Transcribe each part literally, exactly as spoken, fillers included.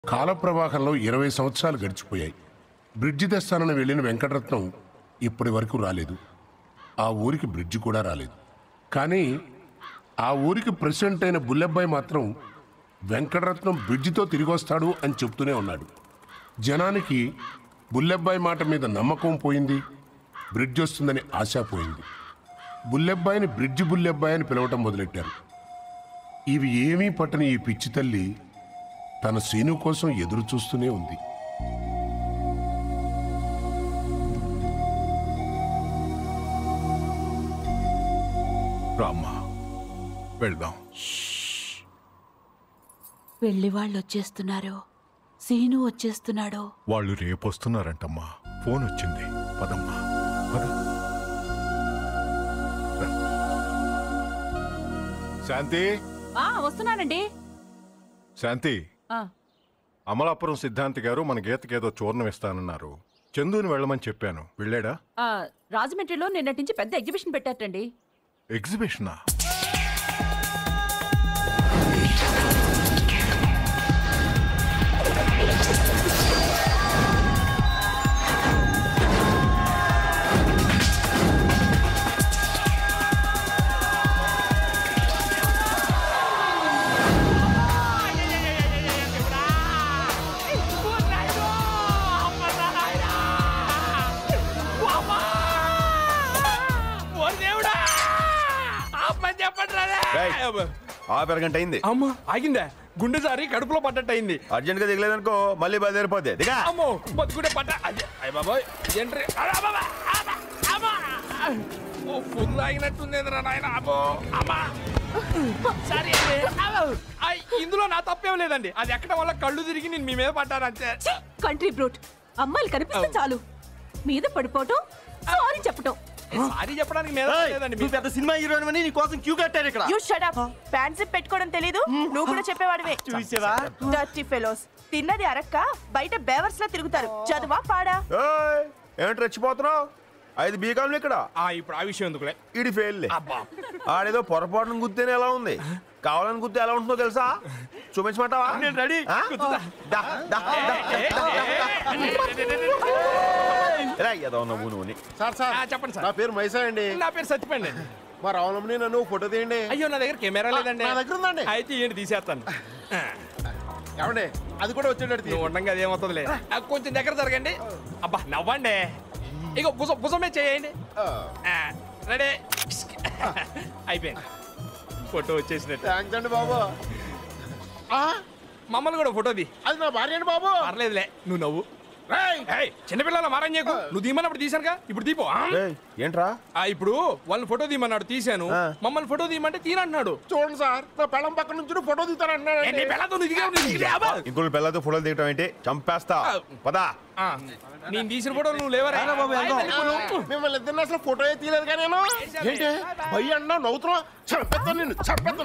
కాల ప్రవాహంలో ఇరవై సంవత్సరాలు గడిచిపోయాయి. బ్రిడ్జి తెస్తానని వెళ్ళిన వెంకటరత్నం ఇప్పటి వరకు రాలేదు. ఆ ఊరికి బ్రిడ్జి కూడా రాలేదు. కానీ ఆ ఊరికి ప్రెసిడెంట్ అయిన బుల్లెబ్బాయి మాత్రం వెంకటరత్నం బ్రిడ్జితో తిరిగి వస్తాడు అని చెప్తూనే ఉన్నాడు. జనానికి బుల్లెబ్బాయి మాట మీద నమ్మకం పోయింది, బ్రిడ్జి వస్తుందని ఆశ పోయింది. బుల్లెబ్బాయిని బ్రిడ్జి బుల్లెబ్బాయి అని పిలవటం మొదలెట్టారు. ఇవి ఏమీ పట్టని ఈ పిచ్చి తల్లి తన శ్రీను కోసం ఎదురు చూస్తూనే ఉంది. రామ్మా, వెళ్దాం. పెళ్లి వాళ్ళు వచ్చేస్తున్నారు, సీను వచ్చేస్తున్నాడు. వాళ్ళు రేపు వస్తున్నారంటమ్మా. ఫోన్ వచ్చింది. పదమ్మా పద. శాంతి, వస్తున్నానండి. శాంతి, అమలాపురం సిద్ధాంతి గారు మన గీతకి ఏదో చూర్ణం ఇస్తానన్నారు. చందుని వెళ్ళమని చెప్పాను. వెళ్ళాడా? రాజమండ్రిలో నిన్నటి నుంచి పెద్ద ఎగ్జిబిషన్ పెట్టారండి. ఎగ్జిబిషనా? ఆరు గంట అయింది. అమ్మా ఆగిందా? గుండె జారి కడుపులో పడ్డట్టు అయింది. అర్జెంట్ గా దిగలేదనుకో మళ్ళీ బయలుదేరిపోతే దిగా. అమ్మో బతుకుడే పట్ట. అయ్య బాబోయ్, ఎంట్రీ ఫుల్ ఆగినట్టుంది నాయన. అమ్మో అమ్మా, సరే ఇందులో నా తప్పేం లేదండి. అది ఎక్కడం వల్ల కళ్ళు తిరిగి నేను మీ మీద పడ్డాను అంతే. కంట్రీ బ్రూట్, అమ్మాయిలు కనిపిస్తే చాలు మీద పడిపోవటం, సారీ చెప్పటం. సారీ చెప్పడానికి మీద లేదండి. నువ్వు పెద్ద సినిమా హీరోయిన్ అని నీ కోసం క్యూ కట్టారు ఇక్కడ. You shut up. Pant zip పెట్టుకోవడం తెలీదు? నువ్వు కూడా చెప్పేవాడివే. చూసావా? Dirty fellows. తిన్నది అరక్క బయట బేవర్స్ లా తిరుగుతారు. చదువా పాడా? ఏమిటి రెచ్చిపోతున్నావు? ఐదు బీకాలు ఇక్కడ. ఇప్పుడు ఆ విషయం ఎందుకులే. ఇడి ఫెయిల్. ఆడేదో పొరపాటును గుర్తేనే ఎలా ఉంది, కావాలని గుర్తు ఎలా ఉంటుందో తెలుసా? చూపించమంటావా? నేను రెడీ. సార్ సార్ చెప్పండి సార్. నా పేరు మైసా అండి. నా పేరు సత్యపండి. మా రావణంని నన్ను ఫోటో తీయండి. అయ్యో నా దగ్గర కెమెరా లేదండి. నా దగ్గర ఉందండి. అయితే ఏంటి తీసేస్తాను. ఏమండి అది కూడా వచ్చేటట్టు నువ్వు ఉండగా అదేమవుతుందిలే. కొంచెం దగ్గర జరగండి. అబ్బా నవ్వండి. ఇక భుజం భుజమే చేయండి. రెడీ. అయిపోయింది. ఫోటో వచ్చేసినట్టు. థ్యాంక్స్ అండి బాబు. మమ్మల్ని కూడా ఫోటోది. అది నా భార్య అండి బాబు. పర్లేదులే, నువ్వు నవ్వు. చిన్నపిల్లల మారం చేయకు. నువ్వు తీయమన్నప్పుడు తీసానుగా, ఇప్పుడు తీపో. ఏంట్రా ఇప్పుడు వాళ్ళని ఫోటో తీయమన్నాడు, తీసాను. మమ్మల్ని ఫోటో తీయమంటే తీనంటున్నాడు. చూడండి సార్, నా పెళ్ళం పక్క నుంచి ఫోటో తీస్తానంటున్నాడు. ఇంకో పిల్లలతో ఫోటోలు దిగటం ఏంటి? చంపేస్తా. పదా. నేను తీసిన ఫోటోలు నువ్వు లేవరా? మిమ్మల్ని ఇద్దరు అసలు ఫోటో తీయలేదు కానీ నేను. ఏంటి భయ్య అన్నా నవ్వుతున్నా? చంపేస్తాను నిన్ను, చంపేస్తాను.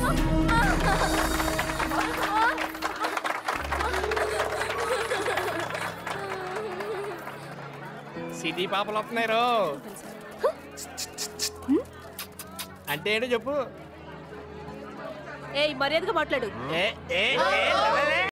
సిటీ పాపలు వస్తున్నారు అంటే ఏంటో చెప్పు ఏయ్ మర్యాదగా మాట్లాడు ఏ ఏ ఏ